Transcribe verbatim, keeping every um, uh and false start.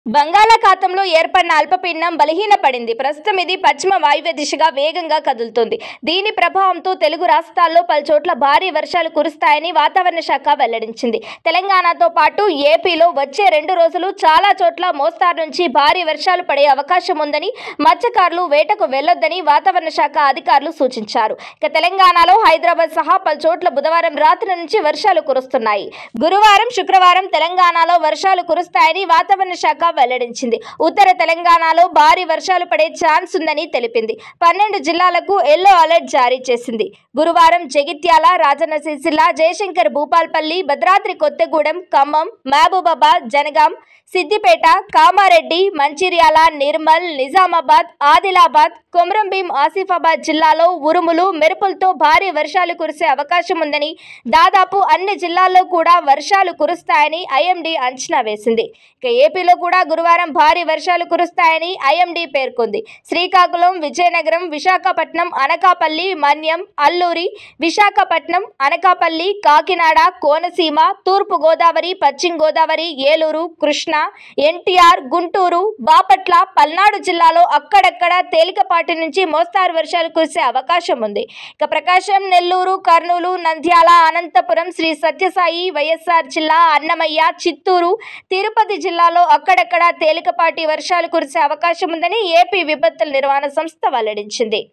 బంగాళాఖాతంలో ఏర్పడిన అల్పపీడనం బలహీనపడింది. ప్రస్తుతం ఇది పశ్చిమ వాయువ్య దిశగా వేగంగా కదులుతోంది. దీని ప్రభావంతో తెలుగు రాష్ట్రాల్లో పలుచోట్ల భారీ వర్షాలు కురుస్తాయని వాతావరణ శాఖ వెల్లడించింది. తెలంగాణతో పాటు ఏపీలో వచ్చే రెండు రోజులు చాలా చోట్ల మోస్తారు నుంచి భారీ వర్షాలు పడే అవకాశం ఉందని, మత్స్యకారులు వేటకు వెళ్లొద్దని వాతావరణ శాఖ అధికారులు సూచించారు. ఇక తెలంగాణలో హైదరాబాద్ సహా పలుచోట్ల బుధవారం రాత్రి నుంచి వర్షాలు కురుస్తున్నాయి. గురువారం, శుక్రవారం తెలంగాణలో వర్షాలు కురుస్తాయని వాతావరణ శాఖ వెల్లడించింది. ఉత్తర తెలంగాణలో భారీ వర్షాలు పడే ఛాన్స్ ఉందని తెలిపింది. పన్నెండు జిల్లాలకు ఎల్లో అలర్ట్ జారీ చేసింది. గురువారం జగిత్యాల, రాజన్న సిరిసిల్ల, జయశంకర్ భూపాల్పల్లి, భద్రాద్రి కొత్తగూడెం, ఖమ్మం, మహబూబాబాద్, జనగాం, సిద్దిపేట, కామారెడ్డి, మంచిర్యాల, నిర్మల్, నిజామాబాద్, ఆదిలాబాద్, కొమరంభీం, ఆసిఫాబాద్ జిల్లాలో ఉరుములు, మెరుపులతో భారీ వర్షాలు కురిసే అవకాశం ఉందని, దాదాపు అన్ని జిల్లాల్లో కూడా వర్షాలు కురుస్తాయని ఐఎండీ అంచనా వేసింది. ఇక ఏపీలో కూడా గురువారం భారీ వర్షాలు కురుస్తాయని ఐఎండీ పేర్కొంది. శ్రీకాకుళం, విజయనగరం, విశాఖపట్నం, అనకాపల్లి, మన్యం, అల్లూరి, విశాఖపట్నం, అనకాపల్లి, కాకినాడ, కోనసీమ, తూర్పు గోదావరి, పశ్చిమ గోదావరి, ఏలూరు, కృష్ణా, ఎన్టీఆర్, గుంటూరు, బాపట్ల, పల్నాడు జిల్లాలో అక్కడక్కడ తేలికపాటి నుంచి మోస్తారు వర్షాలు కురిసే అవకాశం ఉంది. ఇక ప్రకాశం, నెల్లూరు, కర్నూలు, నంద్యాల, అనంతపురం, శ్రీ సత్యసాయి, వైఎస్ఆర్ జిల్లా, అన్నమయ్య, చిత్తూరు, తిరుపతి జిల్లాలో అక్కడక్కడ తేలికపాటి వర్షాలు కురిసే అవకాశం ఉందని ఏపీ విపత్తుల నిర్వహణ సంస్థ వెల్లడించింది.